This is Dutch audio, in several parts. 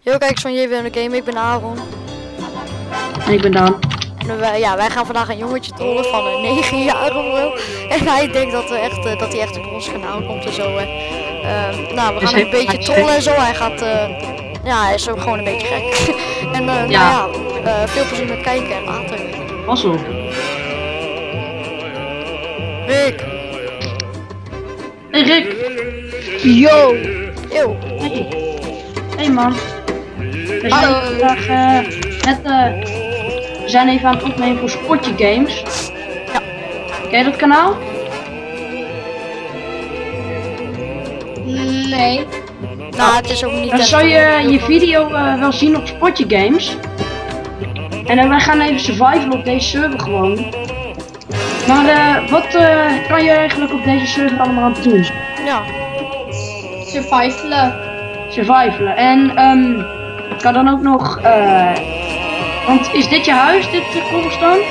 Yo, kijkers van JWM de Game, ik ben Aaron. En ik ben Daan. En wij gaan vandaag een jongetje trollen van 9 jaar of zo. En hij denkt dat, dat hij echt op ons kanaal komt en zo. Nou, we gaan een beetje trollen en zo. Hij gaat, ja, hij is ook gewoon een beetje gek. En veel plezier met kijken en later. Pas op. Rick. Hey Rick. Yo. Yo. Hey man. We zijn vandaag we zijn even aan het opnemen voor Spotje Games. Ja. Ken je dat kanaal? Nee. Nou, het is ook niet. Dan zou je je video wel zien op Spotje Games. En wij gaan even survivalen op deze server gewoon. Maar wat kan je eigenlijk op deze server allemaal aan doen? Ja. Survivalen. En kan dan ook nog want is dit je huis, dit cobblestone?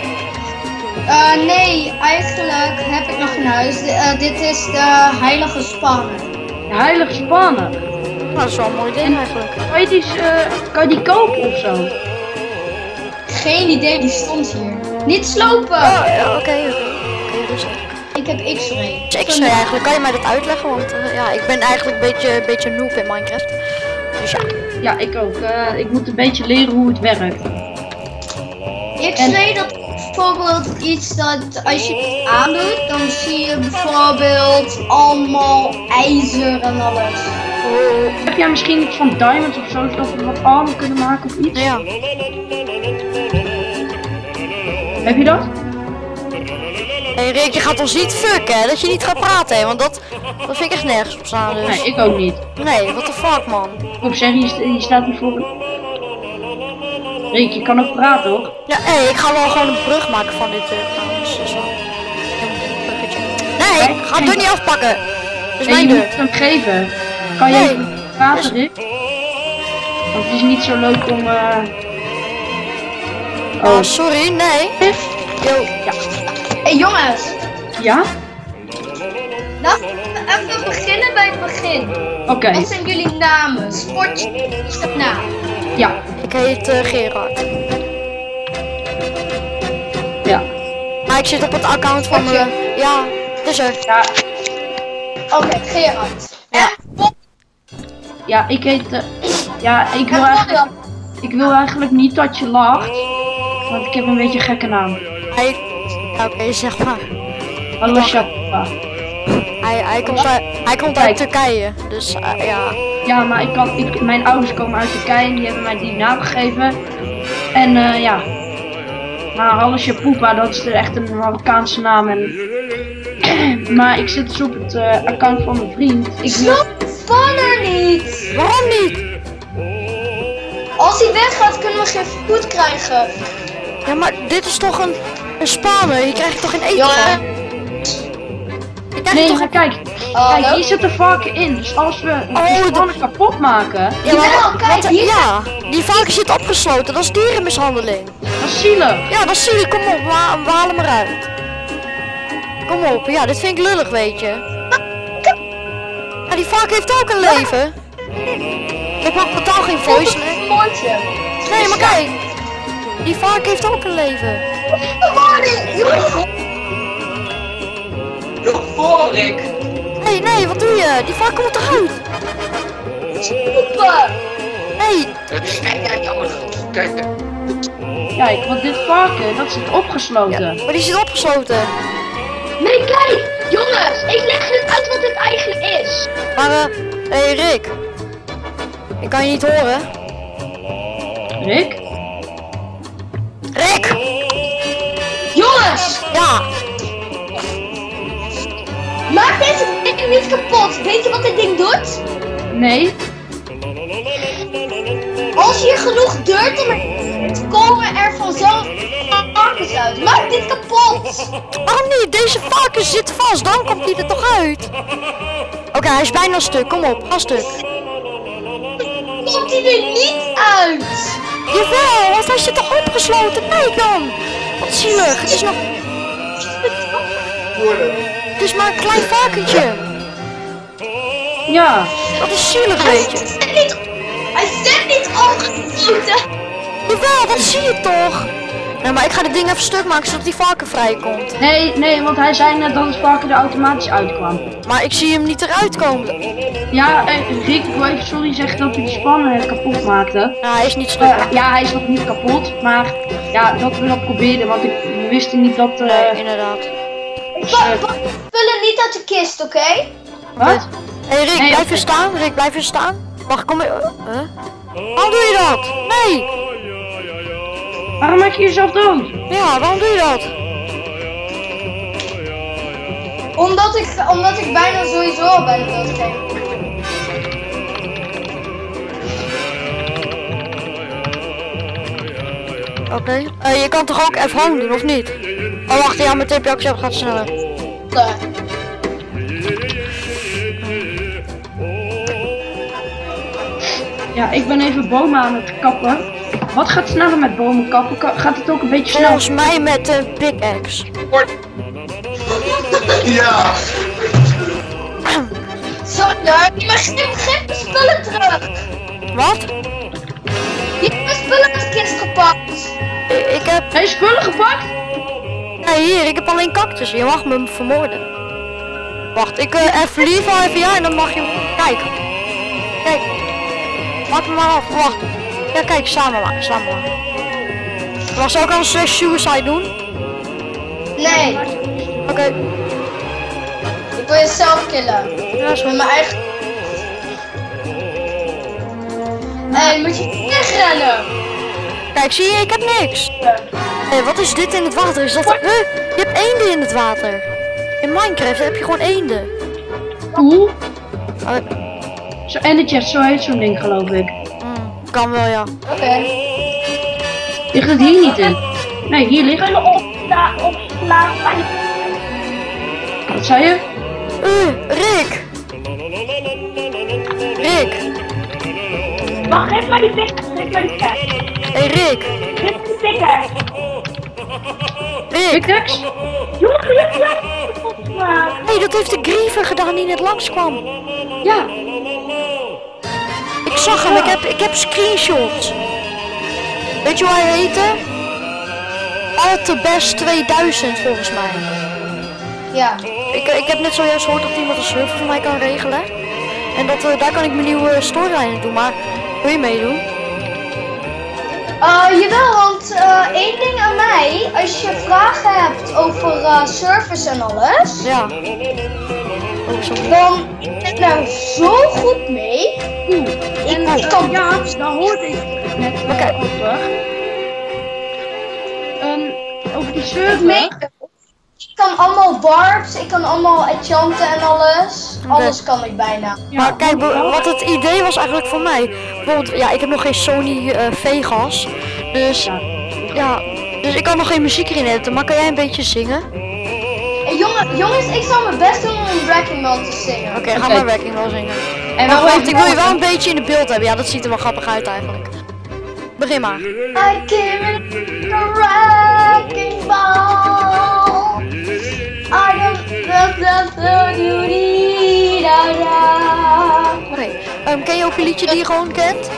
Nee, eigenlijk heb ik nog geen huis. Dit is de heilige spanner. De heilige spannen. Nou, dat is wel een mooi ding eigenlijk. Kan je die kopen of zo? Geen idee, die stond hier. Niet slopen! Oh, ja, oké, rustig. Ik heb X-ray. X-ray eigenlijk, kan je mij dat uitleggen? Want ja, ik ben eigenlijk een beetje noob in Minecraft. Dus ja. Ja, ik ook. Ik moet een beetje leren hoe het werkt. X-ray, dat is bijvoorbeeld iets dat als je het aandoet, dan zie je bijvoorbeeld allemaal ijzer en alles. Heb jij misschien iets van diamonds of zo, zodat we wat armor kunnen maken of iets? Ja. Heb je dat? Hey Rick, je gaat ons niet fucken, hè? Dat je niet gaat praten, hè? Want dat vind ik echt nergens op staan, dus. Nee, ik ook niet. Nee, what the fuck, man. Op zeg, je staat hier voor. Rick, je kan ook praten, hoor. Ja, hey, ik ga wel gewoon een brug maken van dit trouwens. Dat is wel een bruggetje. Nee, ik ga het deur niet afpakken. Dat is En mijn je deur. moet hem geven. Kan je Nee. even praten, Rick? Want het is niet zo leuk om. Oh, sorry, nee. Yo. Ja. Hey jongens, Ja? laten we even beginnen bij het begin. Oké. Wat zijn jullie namen? Sportje is de naam. Ja. Ik heet Gerard. Ja. Maar ik zit op het account van Wat je? ja, het is er. Ja. Oké, Gerard. Ja. Ja, ik heet. Ja, ik wil eigenlijk niet dat je lacht. Want ik heb een beetje een gekke naam. Oké, zeg maar. Hallo Shappa. Hij komt uit Turkije, dus ja. Ja, maar mijn ouders komen uit Turkije en die hebben mij die naam gegeven. En ja. Maar Hallo Shappa, dat is echt een Marokkaanse naam. En maar ik zit dus op het account van mijn vriend. Ik wil... Snap Spanner niet! Waarom niet? Als hij weggaat kunnen we geen food krijgen. Ja, maar dit is toch een spaner, je krijgt toch geen eten van? Je krijgt Nee, toch maar kijk, hier zitten varken in. Dus als we die spannen kapot maken, Ja, maar, Jawel, kijk, hier ja, die varken zit opgesloten, dat is dierenmishandeling. dat is zielig. Ja, dat zie je, kom op, we halen hem eruit. Kom op, ja, dit vind ik lullig, weet je. Ja, die varken heeft ook een leven. Ik maak totaal geen voice. Moortje. Nee, maar kijk. Die varken heeft ook een leven. Nog voor, Rick. Nee, wat doe je? Die varken moet eruit. Super. Nee, Kijk, Kijk, want dit varken, dat zit opgesloten. maar die zit opgesloten. Nee, kijk. Jongens, ik leg het uit wat het eigenlijk is. Maar hey Rick. Ik kan je niet horen. Rick? Rick! Jongens, Ja, maak deze ding niet kapot. Weet je wat dit ding doet? Nee? Als je genoeg dirt om er komen er vanzelf varkens uit. Maak dit kapot. waarom niet? Deze varken zit vast, dan komt hij er toch uit. Oké, hij is bijna stuk, kom op, ga stuk. Komt hij er niet uit? Jawel, want hij zit toch opgesloten, kijk dan. Wat zielig, het is nog... Het is maar een klein varkentje. Ja. Dat is zielig, weet je. Hij zit niet gesloten. Jawel, dat zie je toch? Nee, maar ik ga dit ding even stuk maken zodat die varken vrijkomt. Nee, want hij zei net dat het varken er automatisch uitkwam. Maar ik zie hem niet eruit komen. Ja, Rick, ik wil even sorry zeggen dat we die spannen kapot maakten. Nou, hij is niet stuk. Ja, hij is nog niet kapot, maar ja, dat we dat probeerden, want we wisten niet dat... Nee, inderdaad. Spullen niet uit de kist, oké? Wat? Hey Rick, Nee, blijf oké. je staan. Rick, blijf je staan. Wacht, kom je... Waarom doe je dat? Nee! Waarom maak je jezelf dood? Ja, waarom doe je dat? Omdat ik bijna sowieso al bijna dood ging. Oké. Je kan toch ook F-home doen, of niet? Oh, wacht, ja, mijn TP-actie gaat sneller. Ja, ik ben even bomen aan het kappen. Wat gaat sneller met bomen kappen? Gaat het ook een beetje snel? Volgens mij met een pickaxe. Ja. Sorry hoor, je mag geen spullen terug. Wat? Je hebt mijn spullen uit de kist gepakt. Ik heb... Heb je spullen gepakt? Nee, hier, ik heb alleen cactus. Je mag me vermoorden. Wacht, ik even liever even ja en dan mag je... Kijk. Kijk. Maak me maar af. Wacht. Ja, kijk, samen maar. Was ook al een suicide doen? Nee, Oké. ik wil jezelf killen. Ja, is Met goed. mijn eigen... Hé, moet je wegrennen? Kijk, zie je, ik heb niks. Hé, wat is dit in het water? Is dat... je hebt eenden in het water. In Minecraft heb je gewoon eenden. Hoe? Oh, Zo, en de chest, zo heet zo'n ding geloof ik. kan wel, ja. Oké. Ligt het hier niet in? Nee, hier ligt het. Wat zei je? Rick. Rick. Wacht, geef maar die pikker, geef maar die pikker. Hé, Rick. Geef die pikker. Rick. Pickaxe? Jongen, je hebt het kapot gemaakt. Hé, dat heeft de griever gedaan die net langskwam. Ja. Ik zag hem, ik heb screenshots. Weet je hoe hij heette? Altebest 2000 volgens mij. Ja. Ik heb net zojuist gehoord dat iemand een server voor mij kan regelen. En dat, daar kan ik mijn nieuwe storyline doen, maar wil je meedoen? Jawel, want één ding aan mij, als je vragen hebt over servers en alles, Ja. Oh, sorry. dan ik ben daar zo goed mee. Ik kan Ja, daar hoorde ik net Oké. over. Over die ik server. mee. Ik kan allemaal warps, ik kan allemaal enchanten en alles. Alles kan ik bijna. Ja, Maar kijk, want- wat het idee was eigenlijk voor mij. Bijvoorbeeld, ja, ik heb nog geen Sony Vegas. Dus, ja, dus ik kan nog geen muziek erin editen. Maar kan jij een beetje zingen? Hey, jongens, ik zal mijn best doen om een Wrecking Ball te zingen. Oké, ga Oké. maar Wrecking wel zingen. En Maar wel wacht, ik wil je wel een beetje in de beeld hebben. Ja, dat ziet er wel grappig uit eigenlijk. Begin maar. I give it a wrecking ball. I don't Oké, ken je ook een liedje die je gewoon kent?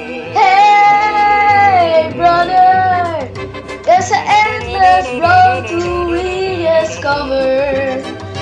Hey brother, there's an endless road to rediscover.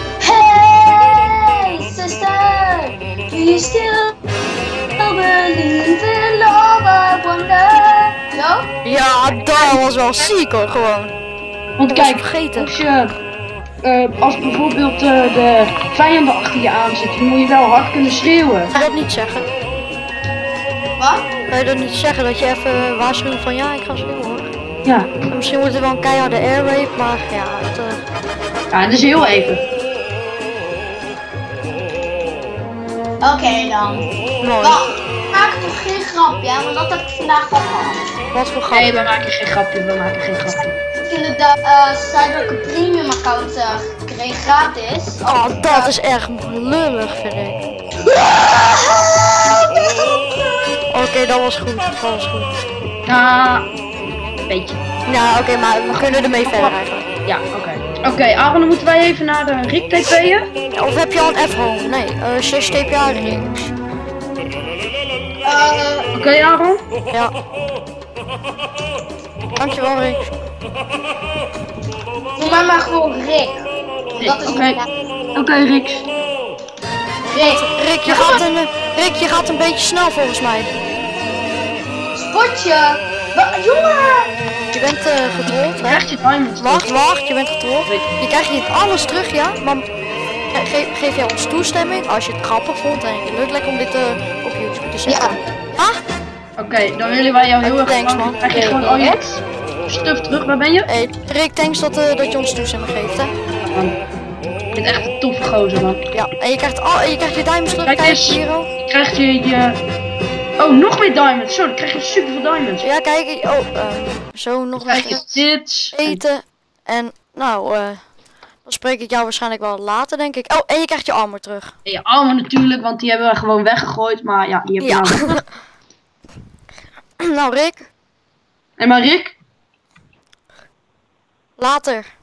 Hey sister, do you still believe in love? I wonder. No? Ja, dat was wel ziek hoor, gewoon. Want Dat was kijk, vergeten. als bijvoorbeeld de vijanden achter je aan zitten, dan moet je wel hard kunnen schreeuwen. Kan je dat niet zeggen? Wat? Kan je dat niet zeggen dat je even waarschuwt van ja, ik ga schreeuwen hoor. Ja, En misschien wordt het wel een keiharde air rape, maar ja, het, ja, dat is heel even. Oké dan. mooi. Wacht, maak toch geen grapje, want dat heb ik vandaag al gehad. Wat voor grap. Nee, we maken geen grapje, we maken geen grapje. Ik heb inderdaad Cyberke Premium account gekregen gratis. Oh, dat is echt lullig vind ik. Oké, dat was goed, dat was goed. Ja, een beetje. Ja, oké, maar we kunnen ermee verder eigenlijk. Ja, oké. Oké, Aaron, dan moeten wij even naar de Rick TP'en. Of heb je al een F-home? Nee, 6 TPA links. Oké, Aaron? Ja. Dankjewel, Rick. Noem mij maar gewoon Rick. Dat is Oké. mijn naam. Oké, Rick. Rick. Rick, je gaat een beetje snel volgens mij. Spotje. Jongen. Je bent getrold, hè? Krijg je diamonds? Wacht, je bent getrold. Je krijgt hier alles terug, ja? Maar geef jij ons toestemming als je het grappig vond en je leuk lijkt om dit op YouTube te zetten? Ja. Oké, dan willen wij jou heel erg Thanks, bedanken. man. Krijg je gewoon al je stuff terug. Waar ben je? Hey, Rick, thanks dat je ons toestemming geeft, hè? Je bent echt een toffe gozer, man. Ja, en je krijgt je diamonds terug, Kijk kijk eens. Hero. Dan krijg je... Oh, nog meer diamonds. Zo, dan krijg je super veel diamonds. Ja, kijk, zo nog Dan krijg wat je dit. eten. En nou, dan spreek ik jou waarschijnlijk wel later, denk ik. Oh, en je krijgt je armor terug. En je armen natuurlijk, want die hebben we gewoon weggegooid. Maar ja, die heb je Ja. nou. Nou, Rick, En maar Rick, later.